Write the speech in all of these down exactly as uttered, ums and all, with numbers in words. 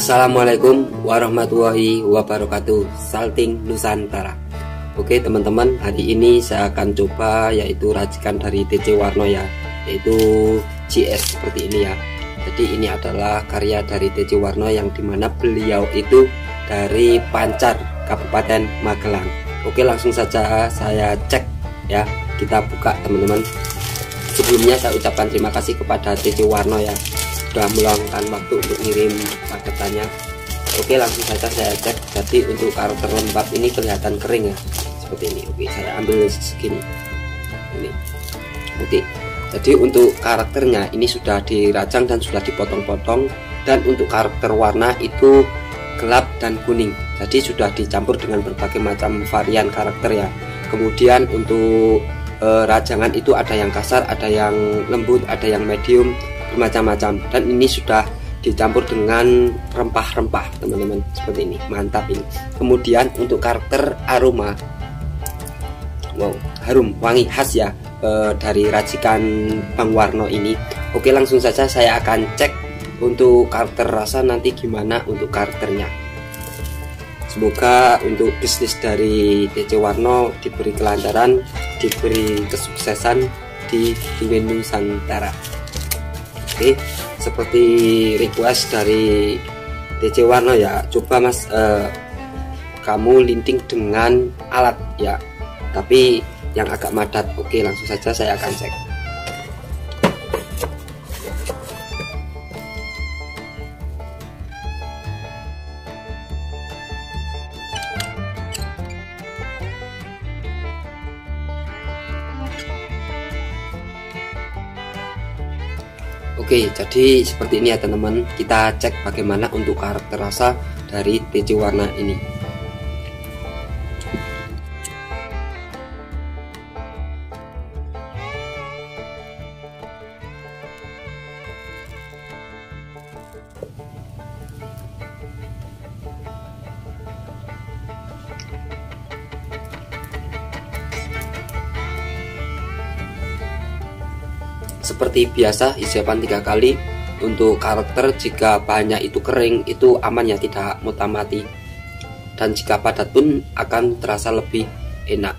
Assalamualaikum warahmatullahi wabarakatuh. Salting Nusantara. Oke teman-teman, hari ini saya akan coba yaitu racikan dari T C Warno ya, yaitu G S seperti ini ya. Jadi ini adalah karya dari T C Warno yang dimana beliau itu dari Pancar, Kabupaten Magelang. Oke, langsung saja saya cek ya, kita buka teman-teman. Sebelumnya saya ucapkan terima kasih kepada T C Warno ya, sudah meluangkan waktu untuk ngirim paketannya. Oke, langsung saja saya cek. Jadi untuk karakter lembab ini kelihatan kering ya, seperti ini. Oke, saya ambil segini ini. Oke, jadi untuk karakternya ini sudah dirajang dan sudah dipotong-potong, dan untuk karakter warna itu gelap dan kuning, jadi sudah dicampur dengan berbagai macam varian karakter ya. Kemudian untuk e, rajangan itu ada yang kasar, ada yang lembut, ada yang medium, bermacam-macam, dan ini sudah dicampur dengan rempah-rempah teman-teman, seperti ini. Mantap ini. Kemudian untuk karakter aroma, wow, harum wangi khas ya e, dari racikan Bang Warno ini. Oke, langsung saja saya akan cek untuk karakter rasa nanti gimana untuk karakternya. Semoga untuk bisnis dari T C Warno diberi kelancaran, diberi kesuksesan di dunia Nusantara. Oke, seperti request dari T C Warno ya, coba mas eh, kamu linting dengan alat ya, tapi yang agak madat. Oke, langsung saja saya akan cek. Oke, jadi seperti ini ya teman-teman. Kita cek bagaimana untuk karakter rasa dari T C Warno ini. Seperti biasa, isipan tiga kali. Untuk karakter, jika bahannya itu kering itu aman ya, tidak mutamati, dan jika padat pun akan terasa lebih enak.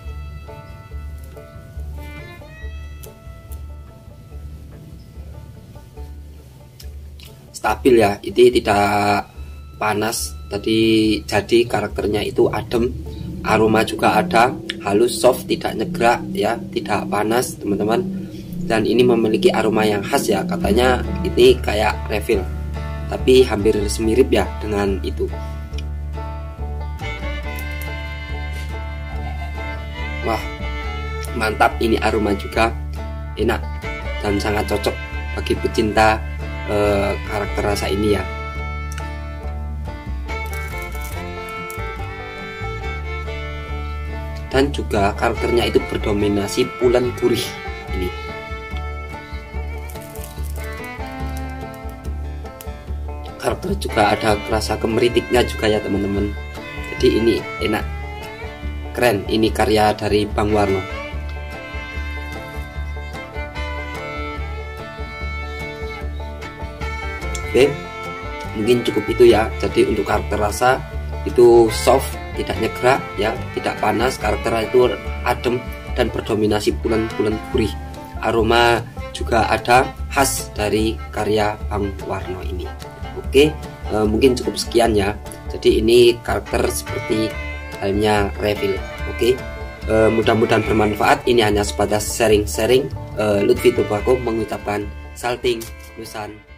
Stabil ya, ini tidak panas tadi, jadi karakternya itu adem. Aroma juga ada, halus, soft, tidak nyegrak ya, tidak panas teman-teman. Dan ini memiliki aroma yang khas ya, katanya ini kayak refill, tapi hampir semirip ya dengan itu. Wah, mantap, ini aroma juga enak dan sangat cocok bagi pecinta eh, karakter rasa ini ya. Dan juga karakternya itu berdominasi pulen gurih ini. Karakter juga ada rasa kemeritiknya juga ya teman-teman. Jadi ini enak, keren. Ini karya dari Bang Warno. Oke, mungkin cukup itu ya. Jadi untuk karakter rasa itu soft, tidak nyegrak ya, tidak panas. Karakter itu adem dan berdominasi pulen-pulen gurih. Aroma juga ada khas dari karya Bang Warno ini. Oke, e, mungkin cukup sekian ya. Jadi ini karakter seperti halnya refill. Oke, e, mudah-mudahan bermanfaat. Ini hanya sebatas sharing-sharing. e, Lutfi Tobako mengucapkan Salting Nusantara.